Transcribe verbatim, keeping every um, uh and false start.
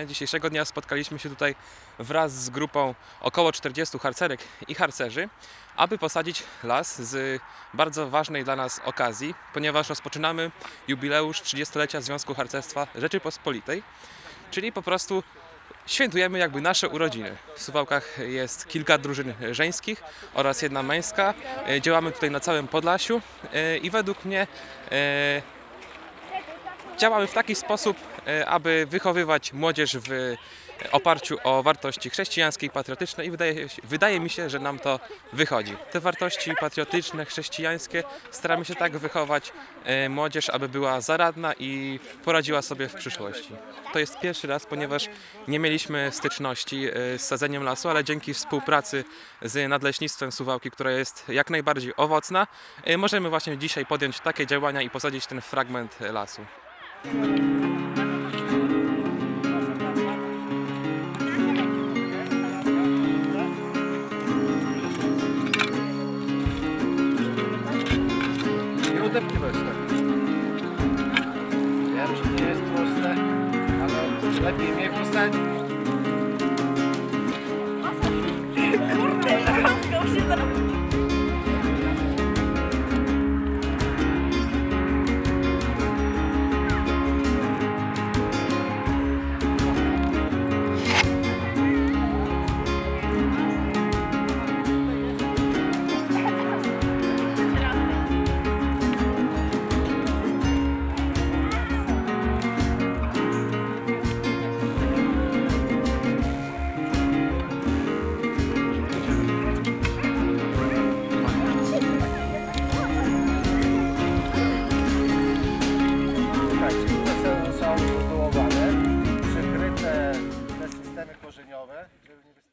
Dzisiejszego dnia spotkaliśmy się tutaj wraz z grupą około czterdziestu harcerek i harcerzy, aby posadzić las z bardzo ważnej dla nas okazji, ponieważ rozpoczynamy jubileusz trzydziestolecia Związku Harcerstwa Rzeczypospolitej, czyli po prostu świętujemy jakby nasze urodziny. W Suwałkach jest kilka drużyn żeńskich oraz jedna męska. Działamy tutaj na całym Podlasiu i według mnie działamy w taki sposób, aby wychowywać młodzież w oparciu o wartości chrześcijańskie i patriotyczne i wydaje, wydaje mi się, że nam to wychodzi. Te wartości patriotyczne, chrześcijańskie staramy się tak wychować młodzież, aby była zaradna i poradziła sobie w przyszłości. To jest pierwszy raz, ponieważ nie mieliśmy styczności z sadzeniem lasu, ale dzięki współpracy z Nadleśnictwem Suwałki, która jest jak najbardziej owocna, możemy właśnie dzisiaj podjąć takie działania i posadzić ten fragment lasu. Nie odepływać tak. Wiem, że nie jest proste, ale lepiej mnie posadzić. Są wywołowane, przykryte te systemy korzeniowe, żeby nie